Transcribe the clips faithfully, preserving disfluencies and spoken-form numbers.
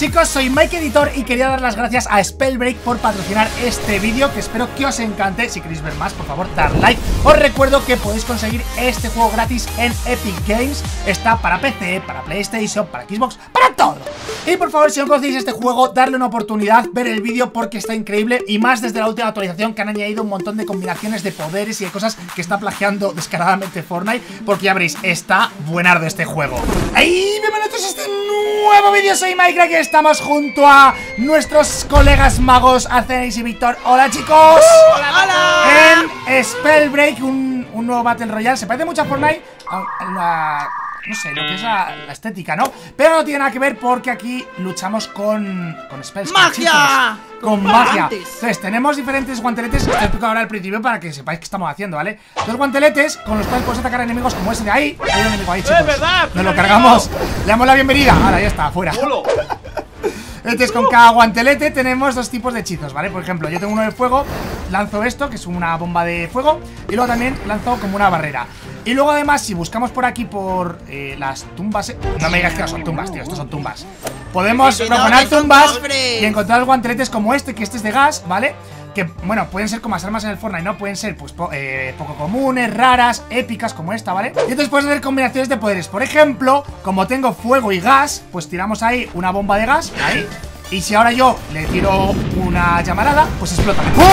Chicos, soy Mike Editor y quería dar las gracias a Spellbreak por patrocinar este vídeo, que espero que os encante. Si queréis ver más, por favor, dar like. Os recuerdo que podéis conseguir este juego gratis en Epic Games. Está para P C, para PlayStation, para Xbox, para todo. Y por favor, si no conocéis este juego, darle una oportunidad, ver el vídeo porque está increíble. Y más desde la última actualización, que han añadido un montón de combinaciones de poderes y de cosas que está plagiando descaradamente Fortnite. Porque ya veréis, está buenardo este juego. ¡Ay! Bienvenidos a este nuevo vídeo. Soy Mike, aquí estamos junto a nuestros colegas magos Acenix y Víctor. ¡Hola, chicos! ¡Hola, hola! En Spellbreak, un, un nuevo Battle Royale. Se parece mucho a Fortnite, a la... no sé, lo que es la, la estética, ¿no? Pero no tiene nada que ver porque aquí luchamos con... con spells, ¡magia! Con, con magia. Entonces, tenemos diferentes guanteletes. Os explico ahora al principio para que sepáis qué estamos haciendo, ¿vale? Dos guanteletes con los cuales podemos atacar a enemigos como ese de ahí. Hay un enemigo ahí, chicos. ¡Es verdad! Nos lo cargamos. Le damos la bienvenida. Ahora ya está, fuera. Entonces, con cada guantelete tenemos dos tipos de hechizos, ¿vale? Por ejemplo, yo tengo uno de fuego, lanzo esto, que es una bomba de fuego, y luego también lanzo como una barrera. Y luego además, si buscamos por aquí, por eh, las tumbas... Eh, no me digas que no son tumbas, tío, estos son tumbas. Podemos proponer tumbas y encontrar guanteletes como este, que este es de gas, ¿vale? Que, bueno, pueden ser como las armas en el Fortnite, ¿no? Pueden ser, pues, po eh, poco comunes, raras, épicas, como esta, ¿vale? Y entonces puedes hacer combinaciones de poderes. Por ejemplo, como tengo fuego y gas, pues tiramos ahí una bomba de gas, ahí. Y si ahora yo le tiro una llamarada, pues explota. ¡Pum!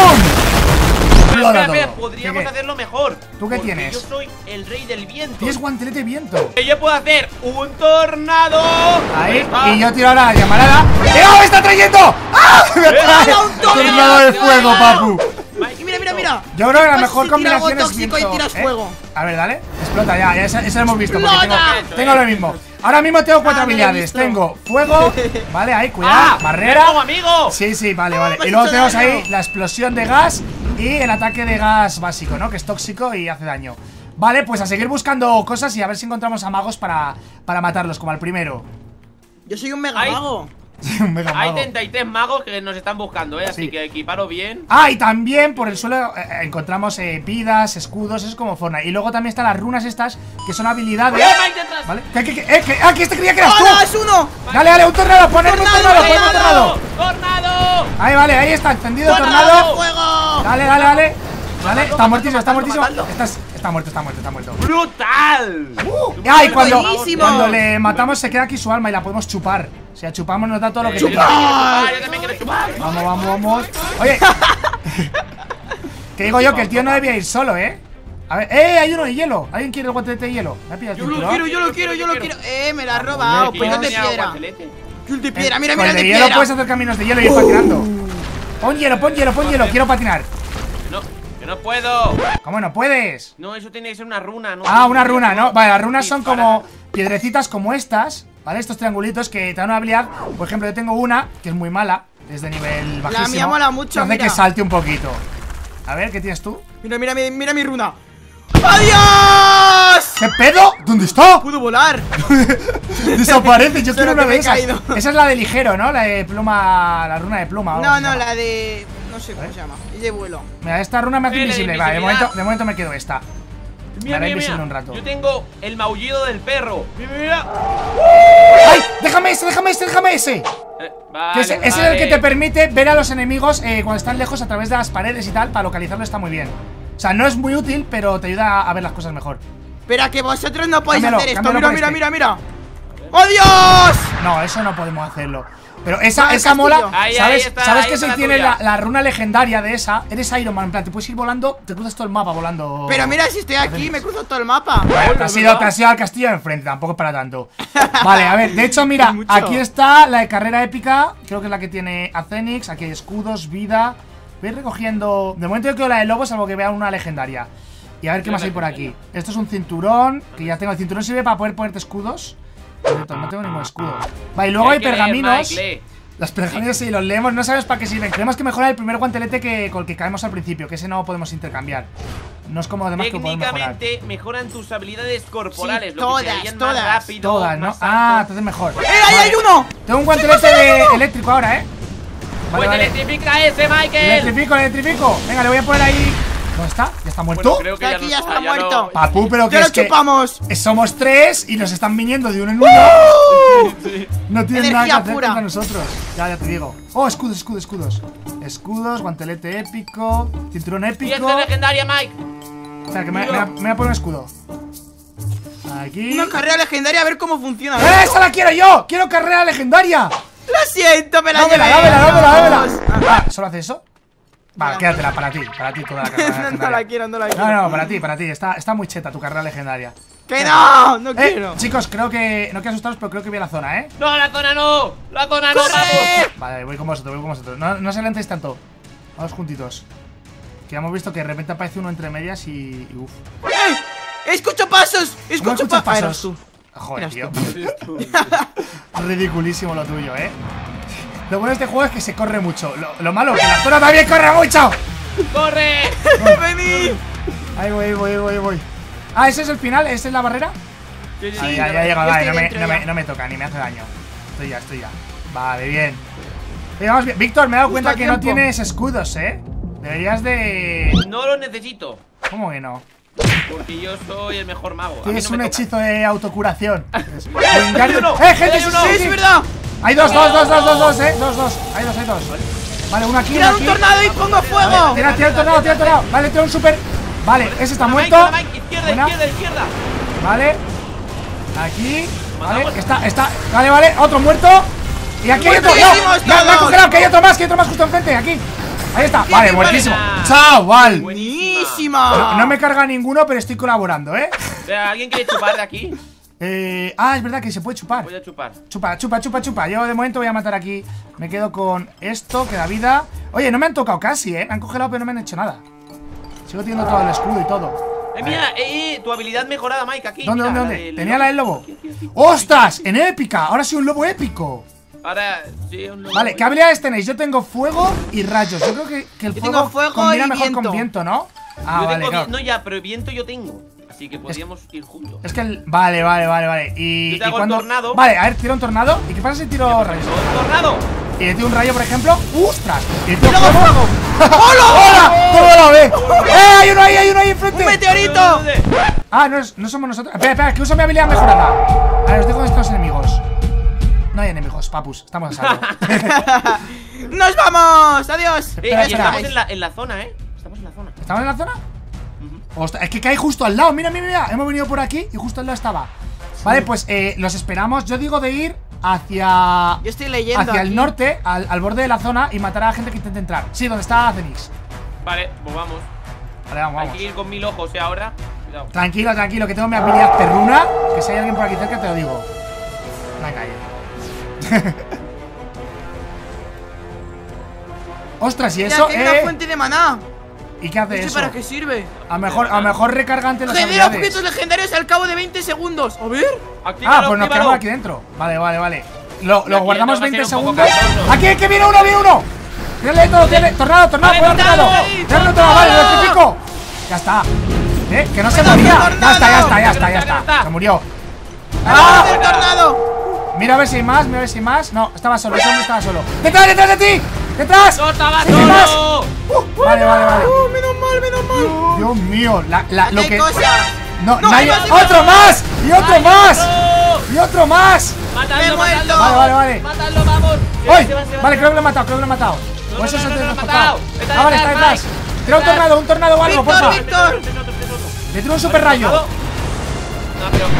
Pero espera, espera, podríamos ¿Qué, qué? hacerlo mejor. ¿Tú qué tienes? Yo soy el rey del viento. Tienes guantelete de viento. Yo puedo hacer un tornado. Ahí, ah. Y yo tiro ahora la llamarada. ¡Oh, me está trayendo! ¡Ah! ¡Me trae un tornado de fuego, papu! Mira, mira, mira. Yo creo que la mejor si combinación es viento, y tiras ¿eh? fuego. A ver, dale. Explota ya, ya eso, eso lo hemos visto porque tengo, tengo lo mismo. Ahora mismo tengo cuatro ah, habilidades. Tengo fuego, vale, ahí, cuidado, ah, barrera. Tengo, amigo. Sí, sí, vale, vale. Y luego tenemos ahí la explosión de gas y el ataque de gas básico, ¿no? Que es tóxico y hace daño. Vale, pues a seguir buscando cosas y a ver si encontramos a magos para, para matarlos, como al primero. Yo soy un mega mago. Un mega Hay mago. treinta y tres magos que nos están buscando, ¿eh? Así sí. que equiparo bien. Ah, y también por el suelo eh, encontramos eh, vidas, escudos, eso es como Fortnite. Y luego también están las runas estas, que son habilidades. ¿Vale? ¿Qué, qué, qué, eh, qué? ¡Ah, que este creía que eras tú! ¡Hola, es uno! Dale, dale, un tornado, ponedme un tornado, ponedme un tornado. ¡Tornado! Ahí, vale, ahí está, encendido tornado. Fuego. Dale, dale, dale. Vale, está muertísimo, está muertísimo. Estás, está muerto, está muerto, está muerto. ¡Brutal! Uh, ah, y cuando, cuando le matamos se queda aquí su alma y la podemos chupar. Si la chupamos nos da todo lo que chupar. ¡Chupar! Yo también quiero chupar. Vamos, vamos, vamos. Oye, que digo yo que el tío no debía ir solo, ¿eh? A ver, ¡eh! Hay uno de hielo. ¿Alguien quiere el guantelete de hielo? ¿Me ha pillado el Yo lo quiero, yo lo quiero, yo lo quiero. Eh, me la has robado. Pues de piedra. Yo de piedra, mira, mira, de piedra. Con el hielo puedes hacer caminos de hielo y ir patinando. Pon hielo, pon hielo, pon hielo. Quiero patinar. No, que no puedo. ¿Cómo no puedes? No, eso tiene que ser una runa, ¿no? Ah, una runa, ¿no? Vale, las runas son como piedrecitas como estas, ¿vale? Estos triangulitos que te dan una habilidad. Por ejemplo, yo tengo una que es muy mala, es de nivel bajísimo. La mía mola mucho, hace mira. que salte un poquito. A ver, ¿qué tienes tú? Mira, mira, mira, mira mi runa. ¡Adiós! ¿Qué pedo? ¿Dónde está? Pudo volar. Desaparece, yo quiero una de esas. Caído. Esa es la de ligero, ¿no? La de pluma, la runa de pluma. No, no, la de... no sé cómo se llama. Y de vuelo. Mira, esta runa me hace invisible. Vale, de momento, de momento me quedo esta. Mira, me haré mira, invisible mira. un rato. Yo tengo el maullido del perro. Mira, mira. ¡Ay! ¡Déjame ese, déjame ese, déjame ese! Eh, vale, que ese, vale. ese es el que te permite ver a los enemigos eh, cuando están lejos a través de las paredes y tal. Para localizarlo está muy bien. O sea, no es muy útil, pero te ayuda a ver las cosas mejor. Espera, que vosotros no podéis cámbialo, hacer esto. Mira, mira, este. mira, mira. ¡Adiós! No, eso no podemos hacerlo. Pero esa, Vale, esa castillo. mola. Ahí, ¿Sabes, ahí está, ¿sabes ahí que está se la tiene tuya. la, la runa legendaria de esa? Eres Iron Man, en plan, te puedes ir volando, te cruzas todo el mapa volando. Pero mira, si estoy aquí, me cruzo todo el mapa. Vale, te has ido, te has ido al castillo de enfrente, tampoco es para tanto. Vale, a ver, de hecho, mira, aquí está la de carrera épica. Creo que es la que tiene Acenix. Aquí hay escudos, vida. Voy recogiendo. De momento yo quiero la de lobo, salvo que vea una legendaria. Y a ver qué más hay por aquí. Esto es un cinturón, que ya tengo. El cinturón sirve para poder ponerte escudos. No tengo ningún escudo. Vale, y luego hay pergaminos. Las pergaminos sí, los leemos, no sabes para qué sirven. Creemos que mejora el primer guantelete que, con el que caemos al principio, que ese no podemos intercambiar. No es como lo demás que podemos mejorar. Técnicamente mejoran tus habilidades corporales, Sí, lo que te todas, harían todas. más rápido, Todas, ¿no? más Ah, alto. entonces mejor. ¡Eh, ahí hay uno! Tengo un guantelete de eléctrico ahora, ¿eh? Vale, Pues vale. electrifica ese, Michael. Electrifico, electrifico. Venga, le voy a poner ahí ¿Dónde está? ¿Ya está muerto? Bueno, creo que De ya aquí no ya está, está ya muerto. no- Papu, pero que ¡Ya lo es que chupamos! somos tres y nos están viniendo de uno en uno. No tienen nada que Energía hacer pura. contra nosotros. Ya, ya te digo. Oh, escudos, escudos, escudos. Escudos, guantelete épico, cinturón épico. Pieza legendaria, Mike. Espera, que me, me, me voy a poner un escudo. Aquí. Una carrera legendaria, a ver cómo funciona. ¡Eh, esa la quiero yo! ¡Quiero carrera legendaria! Lo siento, me la ¡Dámela, llevé. dámela, dámela, dámela! Vamos. Ah, ¿solo hace eso? Vale, quédatela para ti, para ti toda la carrera No, no legendaria. la quiero, no la quiero. No, no, para ti, para ti. Está, está muy cheta tu carrera legendaria. ¡Que no! ¡No Eh, quiero! chicos, creo que. No quiero asustaros, pero creo que voy a la zona, ¿eh? No, la zona no. La zona no, ¡Corre! vamos. Vale, voy con vosotros, voy con vosotros. No, no os adelantéis tanto. Vamos juntitos. Que ya hemos visto que de repente aparece uno entre medias y. y uf. ¡Eh! ¡Escucho pasos! ¿Cómo ¡Escucho escuchas pasos! pasos? tú. Joder, Eras tío. tú. Ridiculísimo lo tuyo, ¿eh? Lo bueno de este juego es que se corre mucho. Lo, lo malo es que la zona también corre mucho. ¡Corre! ¡Venid! Ahí voy, voy, voy, voy. Ah, ¿ese es el final? ¿Esa es la barrera? Sí, sí, Ahí, sí, ya, ya ya ves. llego, yo vale, estoy no me, dentro no, me, ya. no me toca, ni me hace daño. Estoy ya, estoy ya. Vale, bien. Oye, vamos bien. Víctor, me he dado Justo cuenta a que no tiempo. tienes escudos, ¿eh? Deberías de... No lo necesito. ¿Cómo que no? Porque yo soy el mejor mago. A mí Tienes no me un toca. hechizo de autocuración. hay uno! ¡Eh, gente! ¡Hay Sí, uno! sí, ¡Sí, sí. es verdad! Hay dos, dos, dos, dos, dos, dos, eh. Dos, dos. Hay dos, hay dos. Vale, uno aquí, uno ¡Tira un aquí. tornado y pongo fuego! Tira, tira el tornado, tira el tornado. Vale, tira un super. Vale, ese está Mike, muerto. Mike, izquierda, Buena. izquierda, izquierda. Vale. Aquí. Vale, Matamos. está, está. Vale, vale. Otro muerto. Y aquí hay otro. Muertísimos No, me, me ha todos. congelado, que hay otro más, que hay otro más justo enfrente. Aquí. Ahí está. Vale, muertísimo. buena. Chaval. ¡Buenísima! No, no me carga ninguno, pero estoy colaborando, ¿eh? Espera, ¿alguien quiere chupar de aquí? Eh, ah, es verdad que se puede chupar. Voy a chupar. Chupa, chupa, chupa, chupa. Yo de momento voy a matar aquí. Me quedo con esto, que da vida. Oye, no me han tocado casi, ¿eh? Me han congelado, pero no me han hecho nada. Sigo teniendo todo el escudo y todo. Eh, mira, eh, eh, tu habilidad mejorada, Mike, aquí. ¿Dónde, mira, dónde, la dónde? del Tenía la del lobo. Aquí, aquí, aquí. ¡Ostras! En épica. Ahora soy un lobo épico. Ahora, sí, un lobo. Vale, ¿qué habilidades tenéis? Yo tengo fuego y rayos. Yo creo que, que el Yo fuego, tengo fuego combina y mejor viento. con viento, ¿no? Ah, Yo vale, tengo claro. vi- No, ya, pero viento yo tengo. Así que podríamos ir juntos. Es que el... Vale, vale, vale, vale. Y, Yo te y hago el cuando... tornado. Vale, a ver, tiro un tornado. ¿Y qué pasa si tiro rayos? ¡Oh, tornado! Y le tiro un rayo, por ejemplo. ¡Ostras! Y le tiro ¡Y luego fuego! ¡Hola! ¡Hola! ¿Cómo lo ve? ¡Eh! ¡Hay uno ahí! ¡Hay uno ahí enfrente! ¡Un meteorito! ¿Dónde? Ah, no, es- no somos nosotros. Espera, espera, que uso mi habilidad mejorada. A ver, os dejo estos enemigos. No hay enemigos, papus. Estamos a salvo. ¡Nos vamos! ¡Adiós! Eh, Espera, y espera. estamos en la, en la zona, ¿eh? Estamos en la zona. ¿Estamos en la zona? Ostras, es que cae justo al lado. Mira, mira, mira. Hemos venido por aquí y justo al lado estaba. Vale, pues eh, los esperamos. Yo digo de ir hacia. Yo estoy leyendo Hacia aquí. el norte, al, al borde de la zona y matar a la gente que intente entrar. Sí, donde está Zenix. Vale, pues vamos. Vale, vamos, Hay vamos. que ir con mil ojos, ¿eh? Ahora. Cuidado. Tranquilo, tranquilo, que tengo mi habilidad perruna. Que si hay alguien por aquí cerca, te lo digo. Venga, ahí. Ostras, y Mira, eso, que hay una eh. fuente de maná. ¿Y qué hace No sé eso? para qué sirve. A lo mejor, a lo mejor recarga antes las Genera habilidades. objetos legendarios al cabo de veinte segundos. A ver. Actívalo, Ah, pues nos actívalo. quedamos aquí dentro. Vale, vale, vale. Lo, lo aquí guardamos dentro va a veinte ser un poco segundos. cansado. ¡Aquí, que viene uno, viene uno! ¡Tírale todo, tírale! ¡Tornado, tornado! Vale, ¡Cuidado, tornado! tornado ahí, ¡Tírale un tornado! ¡Vale, lo electrifico! Ya está. ¿Eh? ¡Que no se ¡Cuidado, moría! tornado! Ya está, ya está, ya Ya está, ya está, ya está. está. Se murió. ¡Ah! ¡Ah! ¡El tornado! Mira a ver si hay más, mira a ver si hay más. No, estaba solo, ese hombre estaba solo. ¡Detrás, detrás de ti! ¡Detrás! ¡No estaba ¿Hay más? solo! Uh, vale, vale, vale. ¡Oh, menos mal, menos mal! Dios mío, la, la, lo ¡Qué que. cosa! No, No, nadie. hay más, hay ¡Otro más! ¡Y otro ¡Ay, más! no! ¡Y otro más! Me he ¡Matadlo, muerto. matadlo! Vale, vale, vale. ¡Matadlo, vamos! ¡Uy! Se va, se va, Vale, se creo va. que lo he matado, creo que lo he matado. No, Pues no, eso no, se te no, ha no, desplazado. matado. Está Ah, vale, está detrás, detrás. Mike. Tira un Detrás. tornado, un tornado o algo, Víctor, porfa. Víctor. Ten otro, ten otro. Le tiro un super rayo. ¿Tornado? No, pero.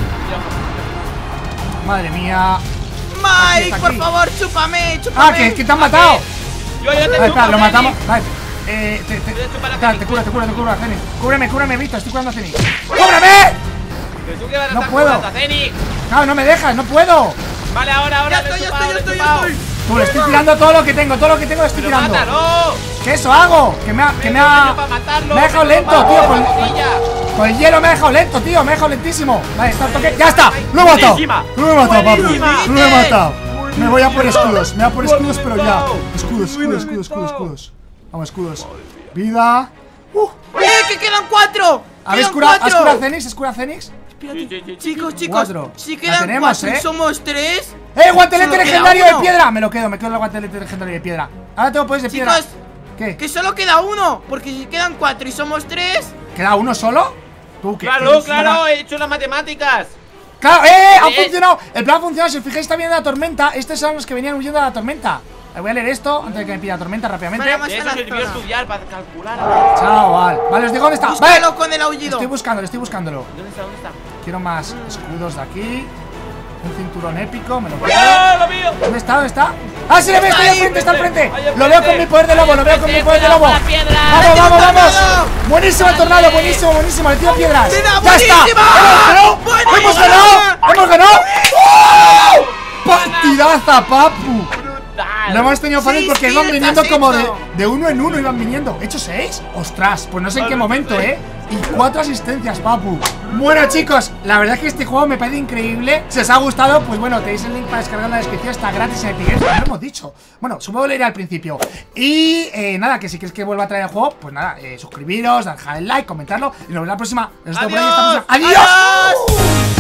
Madre mía. Mike, Aquí, por aquí. favor, chúpame, chúpame. Ah, que, que te han matado. Yo ya te Vale, chupo, espera, lo Zenny. matamos. Vale. Eh, te, te, Voy a chupar a espera, Zenny. te curo, te curo, te curo a Zenny. Cúbreme, cúbreme, Víctor, estoy curando a Zenny. ¡Cúbreme! Pero tú que vas a No estar puedo. jugando a Zenny. No, no me dejas, no puedo. Vale, ahora, ahora. Ya le he estoy, ya chupado, estoy, ya le he estoy, ya chupado. estoy. Tú, le estoy tirando todo lo que tengo, todo lo que tengo le estoy Pero tirando. mátalo. ¿Qué eso hago? Que me ha, que me ha, Para matarlo, me ha dejado pero lento, vamos, tío. la Con, costilla. con el hielo me ha dejado lento, tío. Me ha dejado lentísimo. Vale, está el toque. ¡Ya está! ¡Lo he matado! Buenísima. ¡Lo he matado, papu! Buenísima. ¡Lo he matado! Me voy a por escudos, me voy a por escudos, pero ya. Buenísimo. Escudos, escudos, escudos, escudos, escudos. Vamos, escudos. Vida. Uh, ¡Eh, que quedan cuatro! ¿Habéis ¡Quedan curado? ¿Has cuatro! curado a Zenix? ¿Has curado a Zenix? Espérate. Sí, sí, sí, sí. Chicos, chicos, Cuatro. si La quedan tenemos, cuatro ¿eh? y somos tres. ¡Eh, guantelete Solo queda legendario de uno. piedra! Me lo quedo, me quedo el guantelete legendario de piedra. Ahora tengo poderes de piedra. Chicos, ¿Qué? Que solo queda uno, porque si quedan cuatro y somos tres. ¿Queda uno solo? ¿Tú qué? Claro, claro, he hecho las matemáticas. ¡Claro! ¡Eh! ¡Ha funcionado! El plan ha funcionado. Si os fijáis, está viendo la tormenta. Estos son los que venían huyendo de la tormenta. Voy a leer esto antes de que me pida la tormenta rápidamente. Vale, De eso sirvió estudiar para calcular. Chaval. Vale, os digo dónde está. Búscalo Vale. con el aullido. Estoy buscándolo, estoy buscándolo. ¿Dónde está? ¿Dónde está? Quiero más escudos de aquí. Un cinturón épico, me lo quedo. ¡Ah, lo mío! ¿Dónde está? ¿Dónde está? ¡Ah, sí le ve! Está ahí al frente, está al frente. Ahí al Lo veo frente. con mi poder de lobo, lo veo con mi poder de lobo. Cuidado con la piedra. ¡Vamos, vamos, vamos! tornado! Buenísimo el tornado, buenísimo, buenísimo. Le tiro piedras. ¡Mira, ¡Ya buenísima! está! ¡Hemos ganado! ¡Buenísima! ¡Hemos ganado! ¡Hemos ganado! ¡Oh! ¡Partidaza, papu! Brutal. Lo hemos tenido fácil Sí, porque sí, iban lo viniendo has como de, hecho. de uno en uno, iban viniendo. ¿He hecho seis? ¡Ostras! Pues no sé en qué momento, ¿eh? Y cuatro asistencias, papu. Bueno, chicos, la verdad es que este juego me parece increíble. Si os ha gustado, pues bueno, tenéis el link para descargar en la descripción. Está gratis en Epic Games, no lo hemos dicho. Bueno, supongo que lo iré al principio. Y eh, nada, que si queréis que vuelva a traer el juego, pues nada, eh, suscribiros, dejar el like, comentarlo. Y nos vemos la próxima. Nos vemos por ahí, hasta la próxima. ¡Adiós! ¡Adiós!